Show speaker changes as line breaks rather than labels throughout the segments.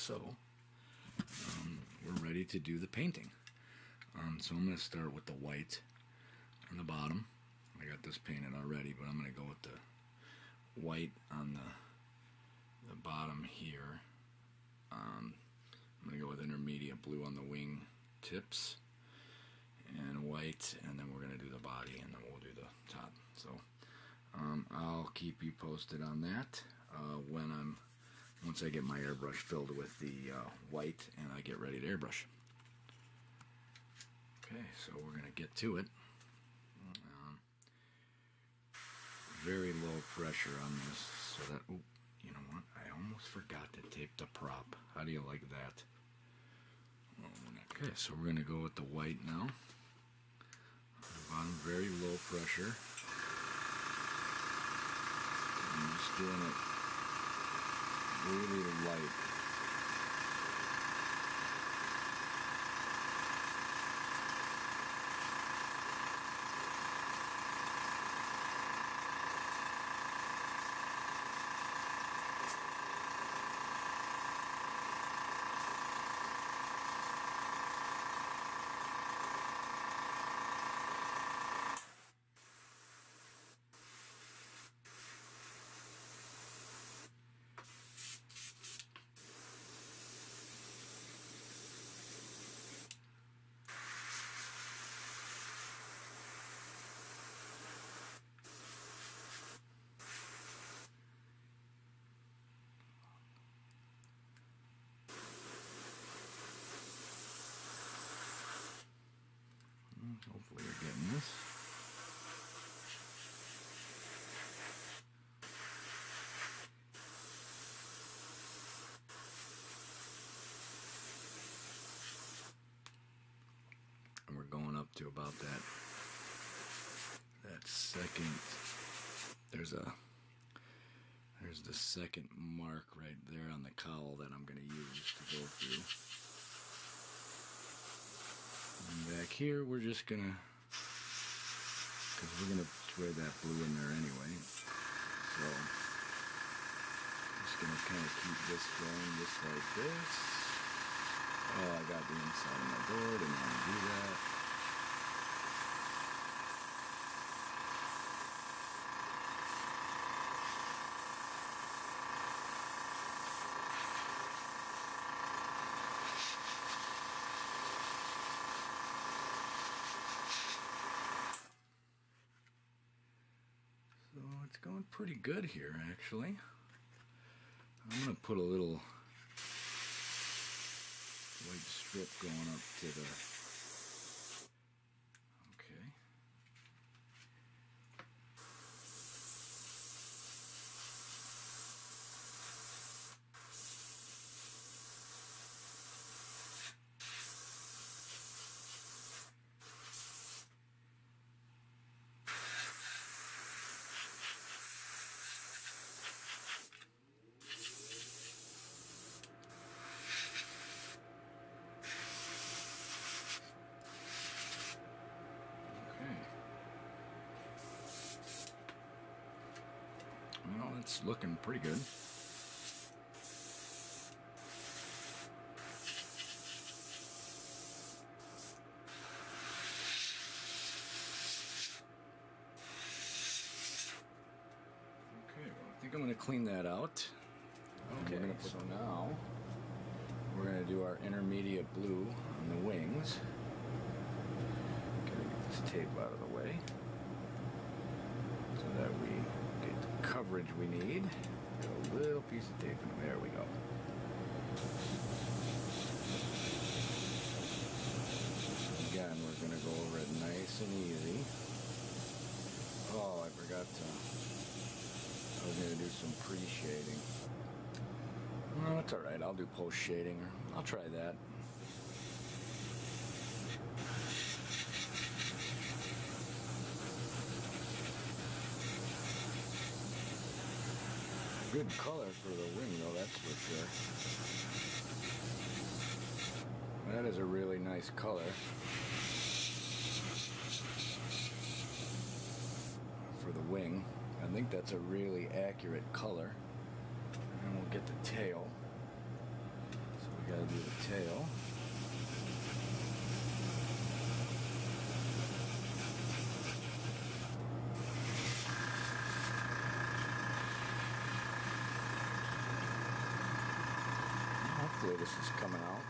so we're ready to do the painting. So I'm going to start with the white on the bottom. I got this painted already, but I'm going to go with the white on the bottom here. I'm going to go with intermediate blue on the wing tips and white, and then we're going to do the body, and then we'll do the top. So I'll keep you posted on that once I get my airbrush filled with the white and I get ready to airbrush. Okay, so we're going to get to it. Very low pressure on this, so that, oh, you know what, I almost forgot to tape the prop. How do you like that? Okay, so we're going to go with the white now. Bottom, very low pressure. I'm just doing it really light. Hopefully you're getting this. And we're going up to about that second. There's the second mark right there on the cowl that I'm going to use to go through. And back here, we're just gonna, because we're gonna thread that blue in there anyway. So, just gonna kind of keep this going just like this. Oh, I got the inside of my door, didn't want to do that. So it's going pretty good here, actually. I'm going to put a little white strip going up to the... Okay. Well, it's looking pretty good. Okay, well, I think I'm going to clean that out. Okay, so now we're going to do our intermediate blue on the wings. Gonna get this tape out of the way so that we get the coverage we need. Get a little piece of tape in there. There we go. Again, we're going to go over it nice and easy. Oh, I forgot to... I was going to do some pre-shading. No, it's alright. I'll do post-shading. I'll try that. Good color for the wing, though, that's for sure. That is a really nice color for the wing. I think that's a really accurate color. And we'll get the tail. gotta do the tail. Hopefully this is coming out.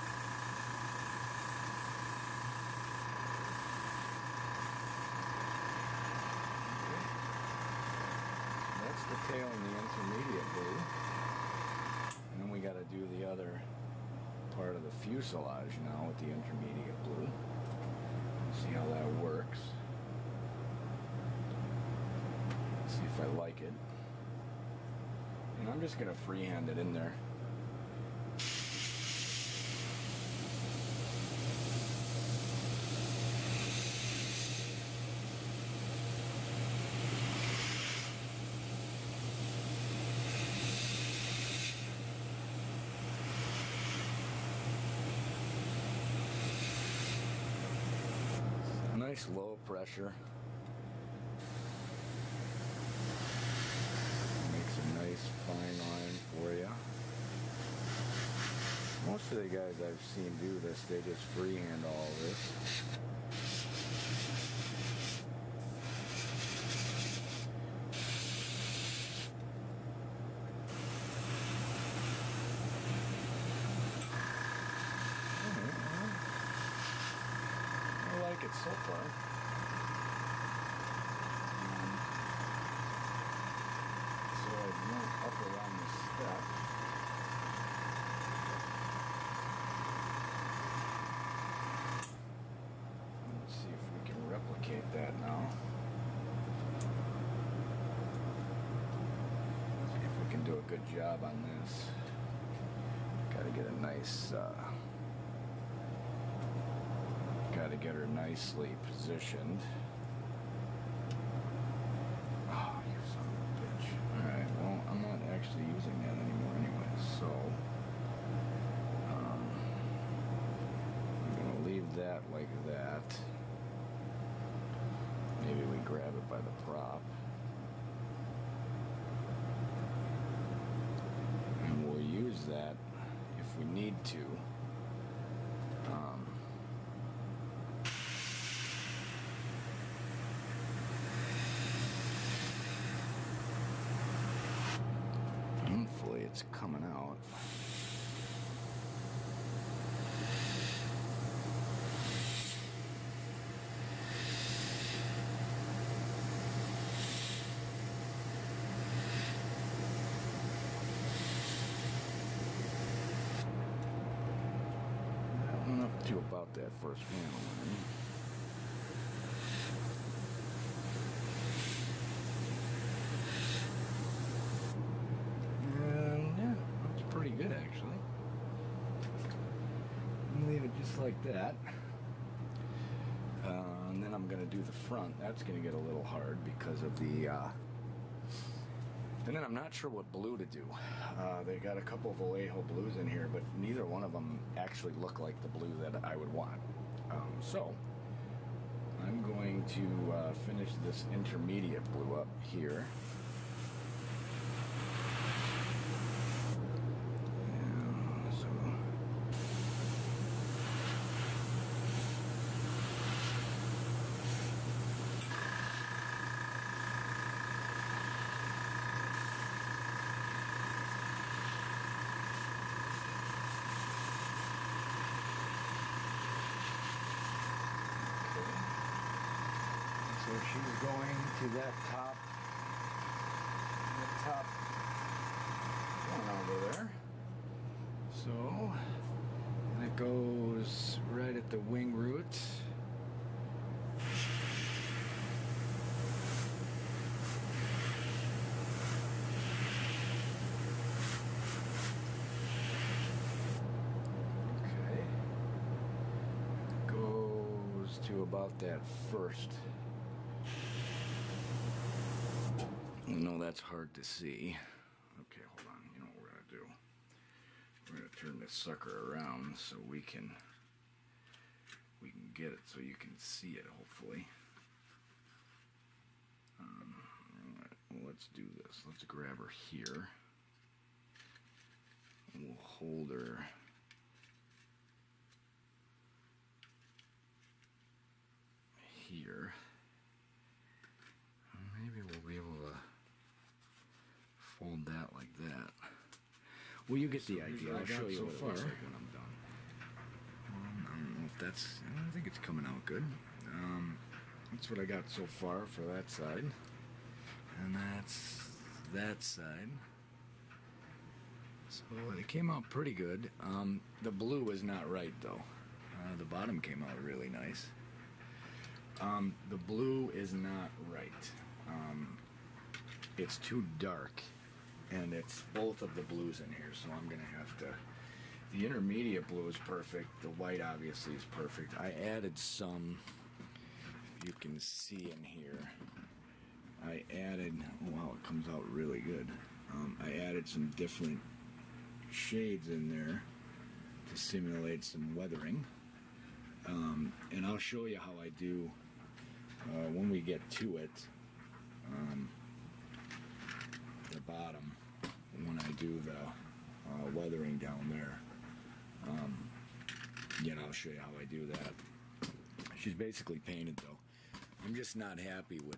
That's the tail in the intermediate blue. And then we got to do the other part of the fuselage now with the intermediate blue. See how that works. See if I like it. And I'm just going to freehand it in there. Nice low pressure. Makes a nice fine line for you. Most of the guys I've seen do this, they just freehand all this. So far. So I went up around the step. Let's see if we can replicate that now. See if we can do a good job on this. Got to get a nice got to get her nicely positioned. Oh, you son of a bitch. Alright, well, I'm not actually using that anymore anyway, so I'm going to leave that like that. Maybe we grab it by the prop. And we'll use that if we need to. Hopefully it's coming out. That went up to about that first panel line. Good actually. I'm leave it just like that, and then I'm going to do the front. That's going to get a little hard because of the and then I'm not sure what blue to do. They got a couple of Vallejo blues in here, but neither one of them actually look like the blue that I would want. So I'm going to finish this intermediate blue up here. So she's going to that top one over there. So, and it goes right at the wing root. Okay. Goes to about that first. No, that's hard to see. Okay, hold on. You know what we're going to do? We're going to turn this sucker around so we can get it so you can see it, hopefully. Alright, well, let's do this. Let's grab her here. We'll hold her Well, you get the idea. I'll show you
so
what
far.
it looks like when I'm done. I don't know if that's... I don't think it's coming out good. That's what I got so far for that side. And that's that side. So it came out pretty good. The blue is not right, though. The bottom came out really nice. The blue is not right. It's too dark, and it's both of the blues in here, so I'm gonna have to... The intermediate blue is perfect. The white obviously is perfect. I added some, you can see in here, I added, wow, it comes out really good. I added some different shades in there to simulate some weathering. And I'll show you how I do when we get to it, the bottom, when I do the weathering down there. I'll show you how I do that. She's basically painted, though. I'm just not happy with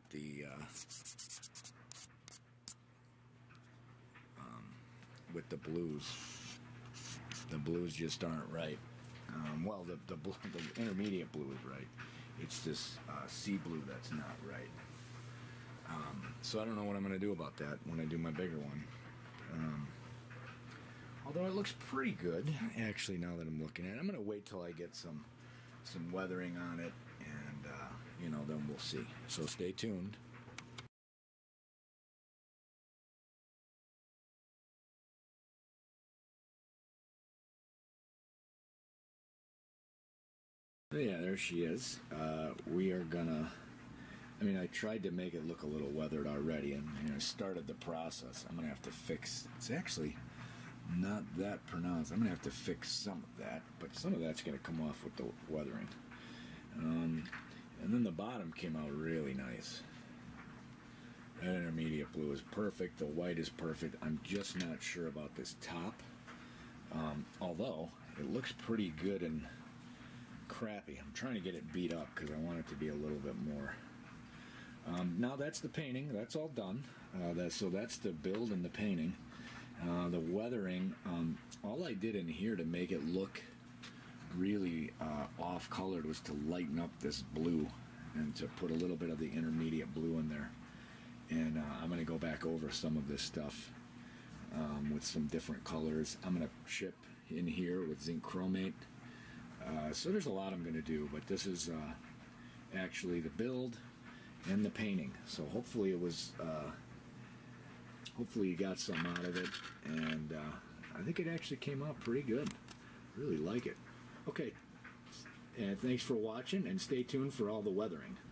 the blues. The blues just aren't right. Well, the intermediate blue is right. It's this sea blue that's not right. So I don't know what I'm going to do about that when I do my bigger one. Although it looks pretty good, actually, now that I'm looking at it. I'm going to wait till I get some weathering on it, and, then we'll see. So stay tuned. So yeah, there she is. We are gonna... I tried to make it look a little weathered already, and I started the process. I'm gonna have to fix... It's actually not that pronounced. I'm gonna have to fix some of that, but some of that's gonna come off with the weathering. And then the bottom came out really nice. That intermediate blue is perfect. The white is perfect. I'm just not sure about this top. Although it looks pretty good and crappy. I'm trying to get it beat up because I want it to be a little bit more. Now that's the painting. That's all done. So that's the build and the painting. The weathering, all I did in here to make it look really off-colored was to lighten up this blue and to put a little bit of the intermediate blue in there. And I'm going to go back over some of this stuff with some different colors. I'm going to chip in here with zinc chromate. So there's a lot I'm going to do, but this is actually the build and the painting. So hopefully it was... hopefully you got some out of it, and I think it actually came out pretty good. Really like it. Okay, and thanks for watching, and stay tuned for all the weathering.